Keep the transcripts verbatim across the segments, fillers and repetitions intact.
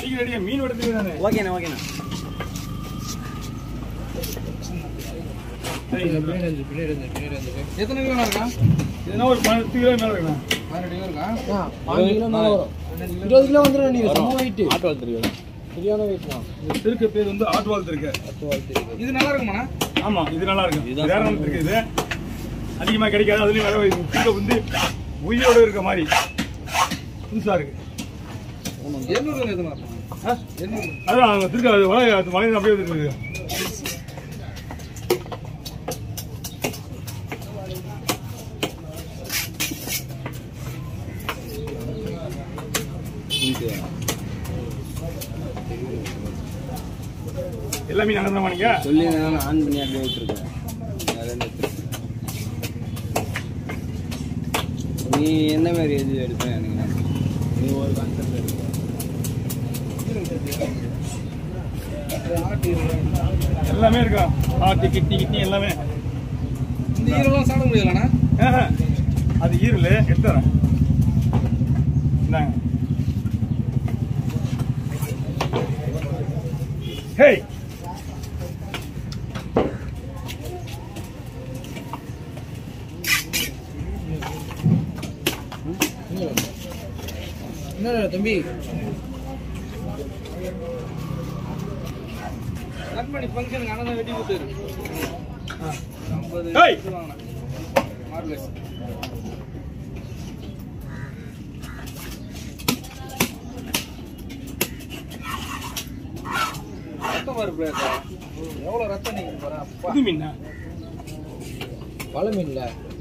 கறிக்கு ரெடியா மீன் எடுத்துக்கு தானே ஓகேண்ணா ஓகேண்ணா எத்தனை கிலோ இருக்கா இதுனா ஒரு பத்து கிலோ மேல இருக்கா பதினெட்டு கிலோ இருக்கா பதினஞ்சு கிலோ மேலே வரும் இருபது கிலோ வந்துடும் நீங்கள் சும்மா வெயிட்டு ஆட்டு வளர்த்துருக்கு சரியான வெயிட் தான் இது திருக்க பேர் வந்து ஆட்டு வாழ்த்து இருக்கு பத்து வாழ்த்து இது நல்லா இருக்குமாண்ணா ஆமா இது நல்லா இருக்கு வேற ஒன்று இருக்கு இது அதிகமாக கிடைக்காது அதுலயும் வேற திருக்க வந்து உயிரோட இருக்க மாதிரி புதுசா இருக்கு எண்ணூறு எத்தனை எண்ணூறு அதான் திருக்க வலை வலையில் அப்படியே இருக்குது எல்லாமே நாங்கள் தான் வாங்க சொல்லி நான் ஆன் பண்ணி அப்படியே விட்டுருக்கேன் நீ என்ன மாதிரி எது எடுப்பேன் எனக்கு நீ ஒரு கான்செப்ட் எடுப்பேன் எல்லாமே இருக்கா ஆட்டு கிட்டி கிட்டி எல்லாமே இந்த ஈரெல்லாம் சாப்பிட முடியலண்ணா அது ஈரல் எடுத்துறேன் இந்தாங்க ஹேய் என்ன தம்பி கண்மணி ஃபங்க்ஷனுக்கு அண்ணன் வெட்டி கொடுத்தாரு ஐம்பது வாங்கினேன் மார்லெஸ் ரத்தம் வருது எவ்வளோ ரத்தம் நீங்கள் போகிறேன் புது மீன் பழ மீன்ல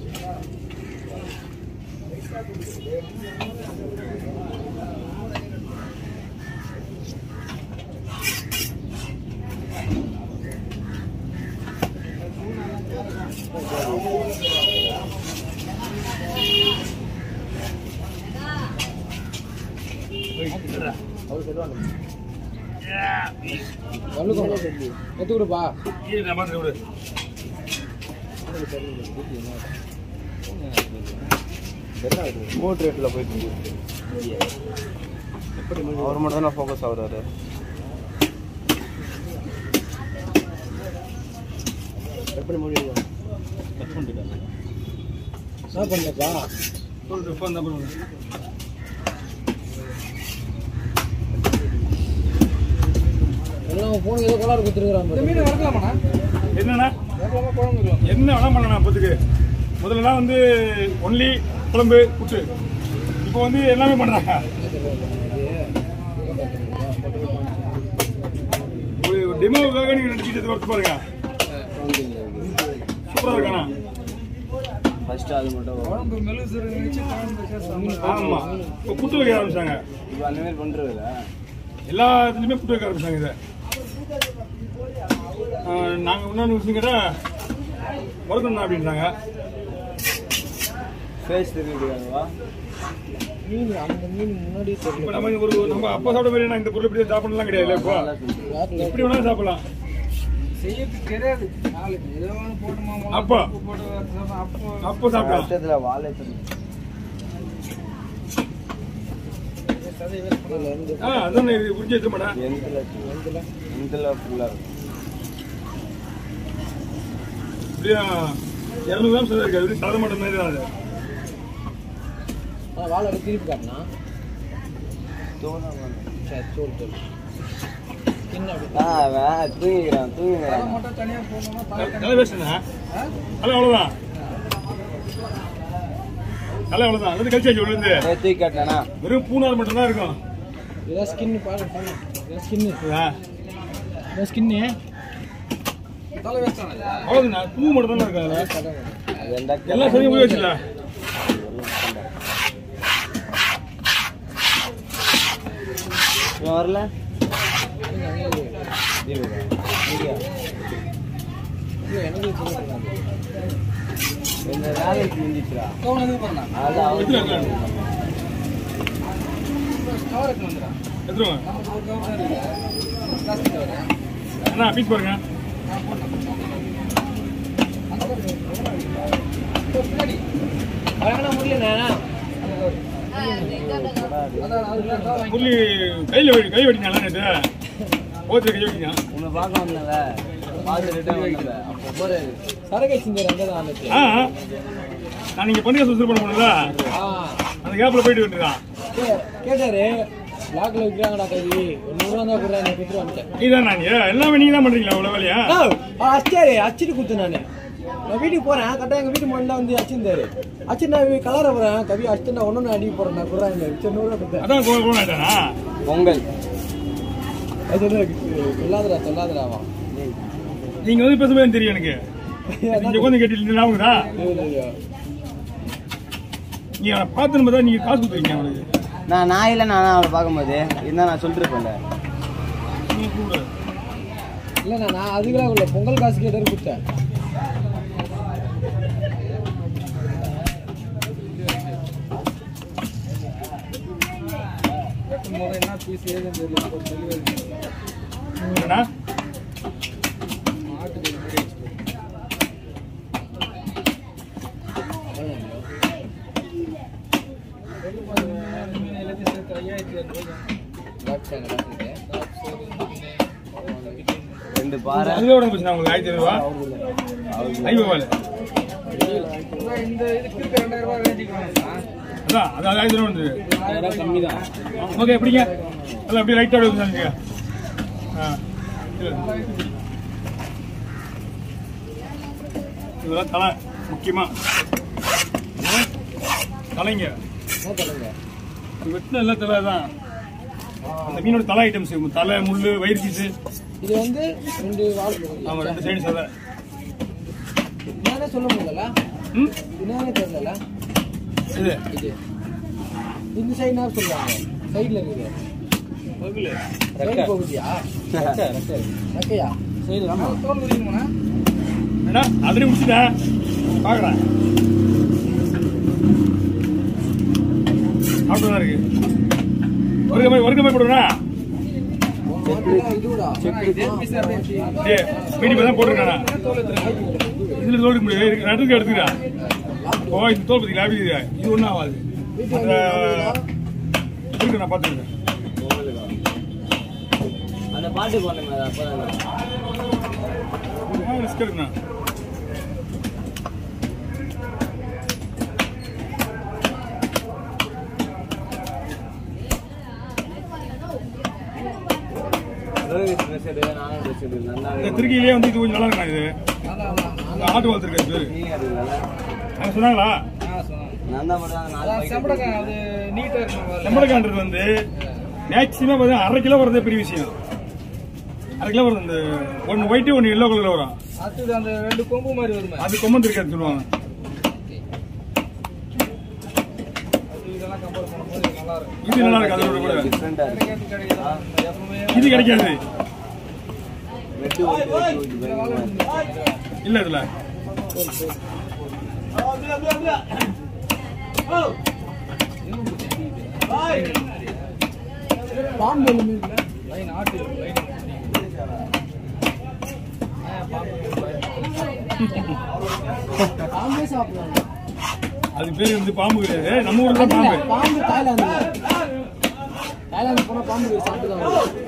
அவர் சொல்லுவாங்க எத்து கொடுப்பா மூட் ரேட்டில் போயிட்டு எப்படி அவர் மட்டும் தானே ஃபோக்கஸ் ஆகுறாரு எப்படி முடியும் என்ன பண்ணப்பா சொல்லிட்டு ஃபோன் தான் பண்ணுவேன் எல்லாம் போன் ஏதோ கோளாறு கொடுத்துருக்குறாங்க மீன் வளர்க்கலாமாண்ணா என்னண்ணா வளர்க்கலாமா குழம்பு என்ன வேணா பண்ணலாம் இப்போதுக்கு முதல்லலாம் வந்து ஒன்லி குழம்பு புட்டு இப்போ வந்து எல்லாமே பண்ணுறாங்க ஒரு டெமோவுக்காக நீங்கள் நடிச்சுட்டு வரத்து பாருங்க சூப்பராக இருக்காண்ணா ஃபர்ஸ்ட் அது மட்டும் குழம்பு மெழுகு நினைச்சு குழம்பு ஆமாம் இப்போ புட்டு வைக்க ஆரம்பிச்சாங்க இப்போ அந்த மாதிரி பண்ணுறதில்ல எல்லா இதுலையுமே புட்டு வைக்க ஆரம்பிச்சாங்க இதை நாங்கள் இன்னொன்று விஷயம் கேட்டால் வறுக்கணும் அப்படின்றாங்க ஃபேஸ் தெரியுதுவா மீன் அந்த மீன் முன்னாடி இப்போ நம்ம ஒரு நம்ம அப்பா சாப்பிட மாதிரி இந்த பொருள் இப்படி சாப்பிடலாம் கிடையாது இப்போ எப்படி வேணாலும் சாப்பிடலாம் செய்யறது தெரியாது நாளைக்கு ஏதோ ஒன்று போட்டுமா அப்போ போட்டு அப்போ அப்போ சாப்பிடலாம் வாழை ஆ அதான் புரிஞ்சு வச்ச மாட்டேன் எந்தில் ஃபுல்லாக இருக்கும் இப்படியா இரநூறு கிராம் சார் இருக்கு அது சாத மாட்டேன் மாதிரி தான் அது வாழை திருப்பி காட்டினா சரி தோல் தோல் தூங்கிக்கிறான் தூங்கிக்கிறான் மட்டும் தனியாக போடணுமா நல்லா பேசுண்ணா நல்லா அவ்வளோதான் நல்லா அவ்வளோதான் அது கழிச்சாச்சு உள்ளேருந்து தூக்கி காட்டினா வெறும் பூனார் மட்டும்தான் இருக்கும் இதான் ஸ்கின்னு பாரு இதான் ஸ்கின்னு ஆ இதான் ஸ்கின்னு தலை வச்சானே அவ்வளோதுண்ணா பூ மட்டும் தானே இருக்காது எல்லாம் சரியாக போய் வச்சுல வரல என்ன வேலைக்கு முடிஞ்சிச்சுடா அண்ணா பீஸ் பாருங்க முடியல புள்ளி கையில் வெடி கை வெட்டினால நேற்று ஓத்துல கை வெட்டினா உன்னை பார்க்க வந்தவ பார்த்துட்டு வந்தவ அப்போ போற சரகை சிங்கர் அங்கே தான் வந்துச்சு. ஆ நான் நீங்கள் பண்ணுங்க சுத்தம் பண்ண முடியல அந்த கேப்பில் போயிட்டு வந்துருக்கான் கேட்டாரு லாக்ல விற்கிறாங்கடா கவி ஒரு நூறுவா தான் கொடுறா நான் கொடுத்துட்டு வந்துட்டேன். நீதான் நான் எல்லாமே நீங்கள் தான் பண்ணுறீங்களா அவ்வளோ வேலையா? அச்சாரு அச்சிட்டு கொடுத்தேன் நான் நான் வீட்டுக்கு போறேன் கரெக்டாக எங்கள் வீட்டு முன்னாடி வந்து அச்சிருந்தாரு அச்சு நான் கலர போறேன் கவி அச்சு நான் ஒன்று அடிக்க போறேன் நான் கொடுறாங்க சரி நூறுவா கொடுத்தேன். அதான் கோவில் ஆயிட்டானா பொங்கல் அது சொல்லாதடா சொல்லாதடாவா நீங்கள் வந்து பேசும்போது தெரியும் எனக்கு நீங்கள் கொஞ்சம் கேட்டு ஞாபகம்டா நீங்கள் பார்த்துன்னு பார்த்தா நீங்கள் காசு கொடுத்துருக்கீங்க அவனுக்கு. நான் நான் இல்லை நான் அவளை பார்க்கும்போது இருந்தால் நான் சொல்லிட்டு இருப்பேன்ல. இல்லைண்ணா நான் அதுக்கெல்லாம் உள்ள பொங்கல் காசு கேட்டு கொடுத்தேன். என்ன பீஸ் ஏதுன்னு தெரியல ரெண்டு பாறை அதோட போச்சுண்ணா உங்களுக்கு ஆயிரத்தி ரூபா ஐநூறு இந்த இதுக்கு ரெண்டாயிரம் ரூபாய் ரேஞ்சுக்கு அதான் அது ஆயிரத்தி ரூபா வந்து கம்மி தான். ஓகே எப்படிங்க எல்லாம் அப்படியே ரைட்டாக வச்சுருங்க. ஆ இதெல்லாம் தலை முக்கியமாக தலைங்க வெட்டின எல்லாம் தலை தான் அந்த மீனோட தலை ஐட்டம்ஸ் தலை முள் வயிறு பீஸு இது வந்து ரெண்டு வால் ஆமாம் ரெண்டு சைடு சதை என்னன்னே சொல்ல முடியல. ம் என்னன்னே தெரியல. இது இது இந்த சைடுனா சொல்லுவாங்க சைடில் இருக்குது சைடு போகுதியா ஓகேயா சைடு ஆமாம் தோல் முடியுமா ஏன்னா ஆல்ரெடி முடிச்சுட்டேன் பார்க்குறேன் அப்படிதான் இருக்கு ஒருக்க மாதிரி ஒருக்க மாதிரி போடுவேண்ணா மீடி தான் போட்டிருக்காண்ணா இதில் தோல் முடியாது நடுக்கு எடுத்துக்கிறேன் ஓ இந்த தோல் பற்றி லாபி இது ஒன்றும் ஆகாது இருக்கு நான் பார்த்துருக்கேன் அந்த பாட்டு போனேன் அப்போதான் ரிஸ்க் இருக்குண்ணா திருக்கியிலே வந்து இது கொஞ்சம் நல்லா இருக்கா இது ஆட்டு வளர்த்துருக்கேன் பேரு சொன்னாங்களா செம்படக்கான்றது வந்து மேக்சிமம் பார்த்தீங்கன்னா அரை கிலோ வரதே பெரிய விஷயம். அரை கிலோ வருது. இந்த ஒன்று ஒயிட்டு ஒன்று எல்லோ கலரில் வரும். அது அந்த ரெண்டு கொம்பு மாதிரி வருது. அது கொம்பந்து இருக்காது சொல்லுவாங்க. இது நல்லா இருக்கு. அதோட கூட இது கிடைக்காது இல்ல இதுல பாம்பு பாம்பே சாப்பிடுவாங்க. அது பேர் வந்து பாம்பு கிடையாது. நம்ம ஊர்ல பாம்பு பாம்பு தாய்லாந்து தாய்லாந்து போனா பாம்பு சாப்பிடுவாங்க.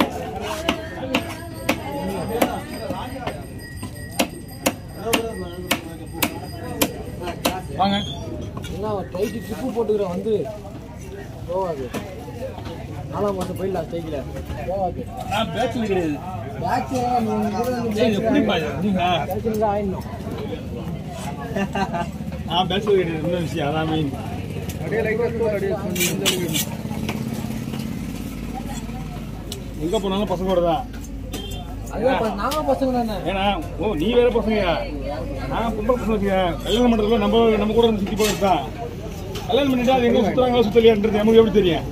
வாங்க என்ன டைட்டு ட்ரிப்பு போட்டுக்கிறோம் வந்து போவாது. நாலாம் மாதம் போயிடலாம் ஸ்டைக்கில் போவாது. நான் பேச்சுல கிடையாது. பேட்ச் ஆயிடணும். நான் பேச்சுல கிடையாது. இன்னொரு விஷயம் அதான் மெயின். எங்க போனாலும் பசங்களோட தான். நாங்க பசங்க தானே. ஏன்னா ஓ நீ வேற பசங்க, நான் பொம்பளை பசங்க வச்சுக்க. கல்யாணம் பண்றதுல நம்ம நம்ம கூட சுத்தி போயிருந்தான். கல்யாணம் பண்ணிட்டா அது எங்க சுத்துறாங்களா சுத்தலையான்றது நமக்கு எப்படி தெரியும்?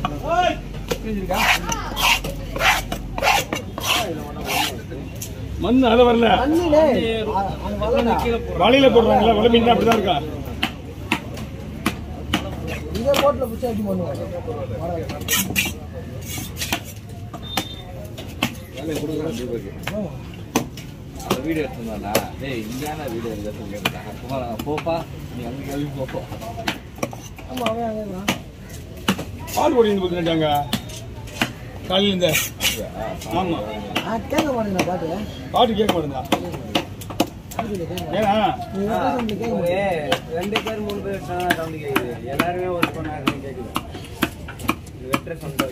மண் அத வரல, வலையில போடுறாங்களா, வலை மீன் அப்படிதான் இருக்கா. இதே போட்ல பிடிச்சி அடி பண்ணுவோம். வீடியோ எடுத்துருந்தாண்ணா டேய் இந்தியான வீடியோ எடுத்து போப்பா நீ அங்கே போப்போ. ஆமா அவன் அதான் பால் ஓடி இருந்து கொடுத்துட்டாங்க காலையில் இந்த ஆமா கேட்க மாட்டேங்க பாட்டு பாட்டு கேட்க மாட்டேங்களா ஏன்னா ரெண்டு பேர் மூணு பேர் சவுண்ட் கேக்குது எல்லாருமே ஒர்க் பண்ணாருன்னு கேக்குது வெற்ற சவுண்ட்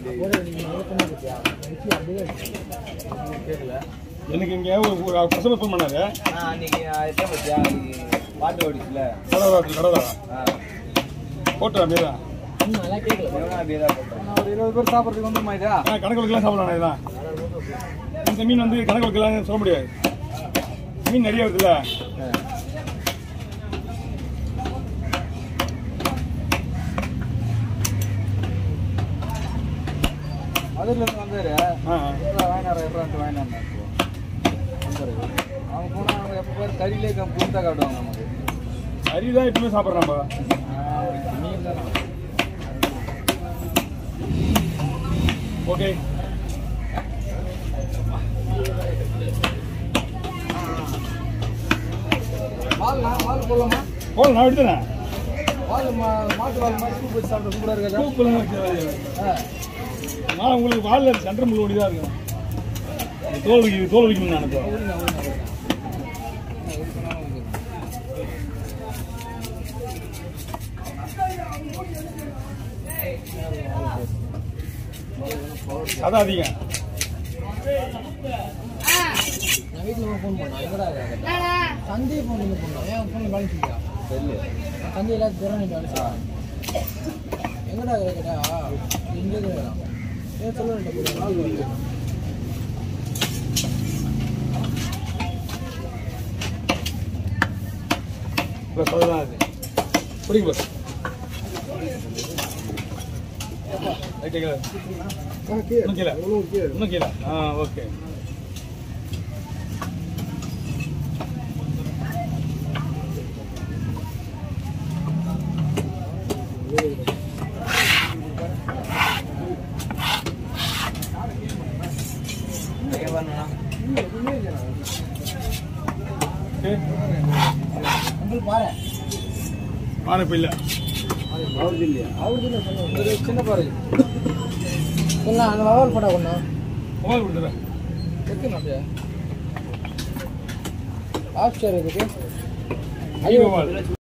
கேட்கல எனக்கு இங்கே ஒரு கஸ்டமர் ஃபோன் பண்ணாரு அன்னைக்கு எத்தனை பத்தியா பாட்டு ஓடிச்சுல கடை கடை போட்டோ அப்படியே தான் அதெல்லாம் கேட்கல அப்படியே தான் போட்டோம் ஒரு இருபது பேர் சாப்பிட்றதுக்கு வந்து மாதிரியா கணக்கு வைக்கலாம் சாப்பிடலாம் இதுதான் இந்த மீன் வந்து கணக்கு வைக்கலாம் சொல்ல முடியாது மீன் நிறைய வருதுல்ல அதுல இருந்து வந்தாரு வாங்கினாரா எப்போ வாங்கினாரு அவங்க போனா அவங்க எப்போ பேர் கறியிலே புதுத்தா காட்டுவாங்க நமக்கு கறி தான் எப்பவுமே சாப்பிட்றோம் நம்ம மீன் தான் ஓகே வால் வால் போடலாமா போல நான் எடுத்துறேன் வால் மாட்டு வால் மாதிரி சூப் வச்சு சாப்பிட சூப்பராக இருக்கா சூப்பெல்லாம் நான் உங்களுக்கு வாலில் சென்டர் முள் ஓடி தான் இருக்கும் தோல் வலிக்கு தோல் வலிக்கணும் நான் இப்போ அதான் அதிகம் நான் வீட்டில் ஃபோன் பண்ணேன் எங்கடா சந்தையை ஃபோன் பண்ணி பண்ணோம் ஏன் ஃபோனில் பேலன்ஸ் இல்லையா சந்தை எல்லாத்தையும் திறனை பேலன்ஸ் எங்கடா கேட்டா இங்கே வேணாம் ஏன் சொல்ல நாள் வருது ப்ளஸ் அதுதான் அது பிடிக்கும் ப்ளஸ் ரைட்டுங்களா இன்னும் கீழே இன்னும் கீழே ஆ ஓகே பாரு பானை இப்போ இல்லை அவருது இல்லையா அவருது இல்லை சொல்லுங்க சின்ன பாரு சொல்லலாம் அந்த வவால் போட்டா ஒன்றா மொபைல் கொடுத்துறேன் வைக்கணும் அப்படியே ஆஃப் சேர் இருக்கு ஐயோ மொபைல்